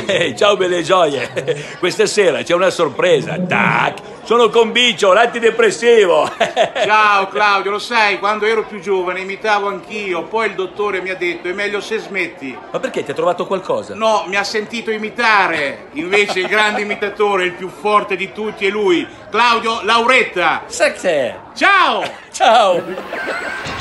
Ciao belle gioie. Questa sera c'è una sorpresa. Tac! Sono con Bicio, l'antidepressivo. Ciao Claudio, lo sai, quando ero più giovane imitavo anch'io, poi il dottore mi ha detto è meglio se smetti. Ma perché, ti ha trovato qualcosa? No, mi ha sentito imitare. Invece il grande imitatore, il più forte di tutti è lui, Claudio Lauretta. Sa che? Ciao! Ciao!